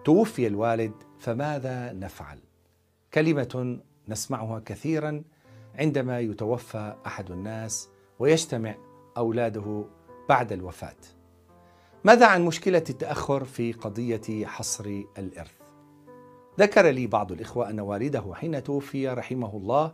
توفي الوالد فماذا نفعل؟ كلمة نسمعها كثيرا عندما يتوفى أحد الناس ويجتمع أولاده بعد الوفاة. ماذا عن مشكلة التأخر في قضية حصر الإرث؟ ذكر لي بعض الإخوة أن والده حين توفي رحمه الله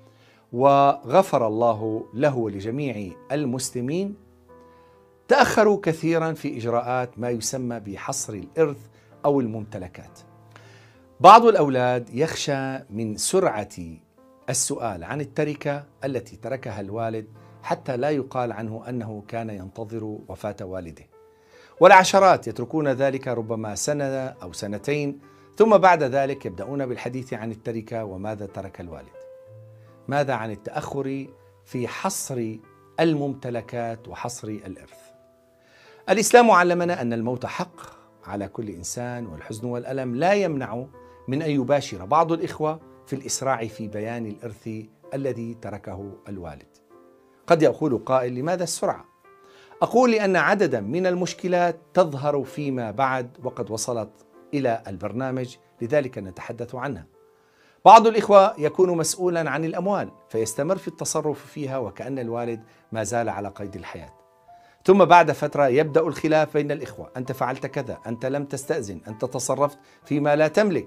وغفر الله له ولجميع المسلمين تأخروا كثيرا في إجراءات ما يسمى بحصر الإرث أو الممتلكات. بعض الأولاد يخشى من سرعة السؤال عن التركة التي تركها الوالد حتى لا يقال عنه أنه كان ينتظر وفاة والده، والعشرات يتركون ذلك ربما سنة أو سنتين، ثم بعد ذلك يبدأون بالحديث عن التركة وماذا ترك الوالد. ماذا عن التأخر في حصر الممتلكات وحصر الإرث؟ الإسلام علمنا أن الموت حق على كل إنسان، والحزن والألم لا يمنع من أن يباشر بعض الإخوة في الإسراع في بيان الإرث الذي تركه الوالد. قد يقول قائل: لماذا السرعة؟ أقول لأن عددا من المشكلات تظهر فيما بعد وقد وصلت إلى البرنامج، لذلك نتحدث عنها. بعض الإخوة يكون مسؤولا عن الأموال فيستمر في التصرف فيها وكأن الوالد ما زال على قيد الحياة، ثم بعد فترة يبدأ الخلاف بين الإخوة: أنت فعلت كذا، أنت لم تستأذن، أنت تصرفت فيما لا تملك.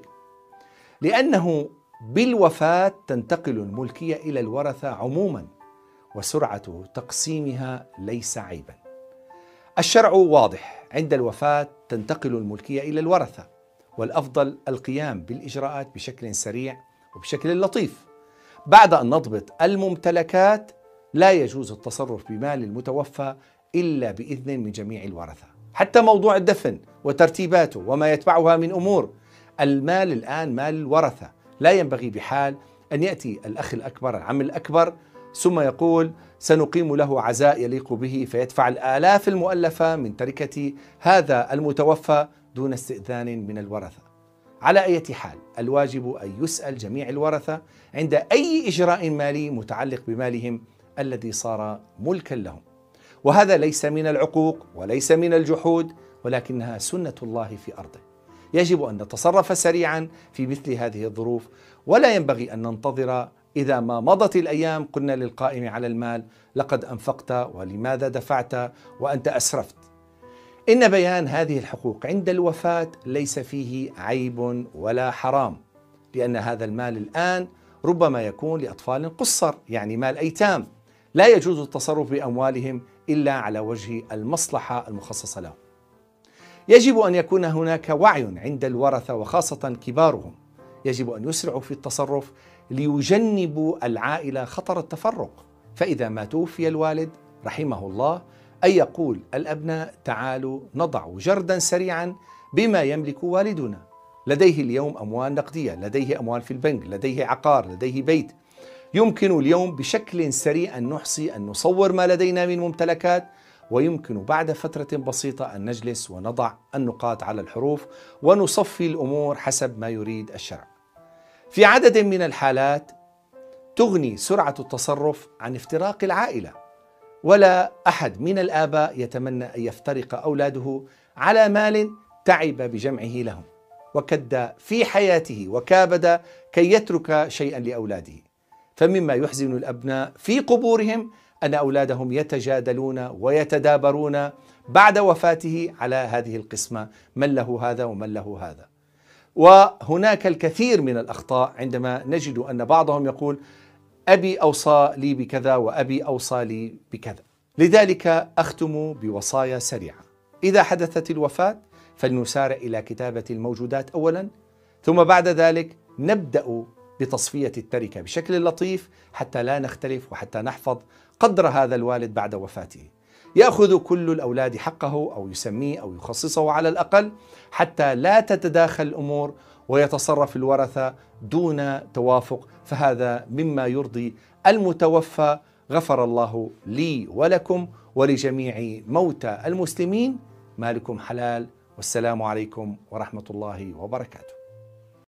لأنه بالوفاة تنتقل الملكية إلى الورثة عموما، وسرعة تقسيمها ليس عيبا. الشرع واضح: عند الوفاة تنتقل الملكية إلى الورثة، والأفضل القيام بالإجراءات بشكل سريع وبشكل لطيف. بعد أن نضبط الممتلكات لا يجوز التصرف بمال المتوفى إلا بإذن من جميع الورثة، حتى موضوع الدفن وترتيباته وما يتبعها من أمور. المال الآن مال الورثة، لا ينبغي بحال أن يأتي الأخ الأكبر العم الأكبر ثم يقول: سنقيم له عزاء يليق به، فيدفع الآلاف المؤلفة من تركة هذا المتوفى دون استئذان من الورثة. على أي حال، الواجب أن يسأل جميع الورثة عند أي إجراء مالي متعلق بمالهم الذي صار ملكا لهم، وهذا ليس من العقوق وليس من الجحود، ولكنها سنة الله في أرضه. يجب أن نتصرف سريعا في مثل هذه الظروف، ولا ينبغي أن ننتظر إذا ما مضت الأيام قلنا للقائم على المال: لقد أنفقت ولماذا دفعت وأنت أسرفت. إن بيان هذه الحقوق عند الوفاة ليس فيه عيب ولا حرام، لأن هذا المال الآن ربما يكون لأطفال قصر، يعني مال أيتام، لا يجوز التصرف بأموالهم إلا على وجه المصلحة المخصصة لهم. يجب أن يكون هناك وعي عند الورثة وخاصة كبارهم، يجب أن يسرعوا في التصرف ليجنبوا العائلة خطر التفرق. فإذا ما توفي الوالد رحمه الله أن يقول الأبناء: تعالوا نضع جردا سريعا بما يملك والدنا. لديه اليوم أموال نقدية، لديه أموال في البنك، لديه عقار، لديه بيت. يمكن اليوم بشكل سريع أن نحصي، أن نصور ما لدينا من ممتلكات، ويمكن بعد فترة بسيطة أن نجلس ونضع النقاط على الحروف ونصفي الأمور حسب ما يريد الشرع. في عدد من الحالات تغني سرعة التصرف عن افتراق العائلة، ولا أحد من الآباء يتمنى أن يفترق أولاده على مال تعب بجمعه لهم وكد في حياته وكابد كي يترك شيئا لأولاده. فمما يحزن الأبناء في قبورهم أن أولادهم يتجادلون ويتدابرون بعد وفاته على هذه القسمة: من له هذا ومن له هذا. وهناك الكثير من الأخطاء عندما نجد أن بعضهم يقول: أبي أوصى لي بكذا وأبي أوصى لي بكذا. لذلك أختم بوصايا سريعة: إذا حدثت الوفاة فلنسارع إلى كتابة الموجودات أولا، ثم بعد ذلك نبدأ بتصفية التركة بشكل لطيف حتى لا نختلف وحتى نحفظ قدر هذا الوالد بعد وفاته. يأخذ كل الأولاد حقه أو يسميه أو يخصصه على الأقل، حتى لا تتداخل الأمور ويتصرف الورثة دون توافق، فهذا مما يرضي المتوفى. غفر الله لي ولكم ولجميع موتى المسلمين. مالكم حلال، والسلام عليكم ورحمة الله وبركاته.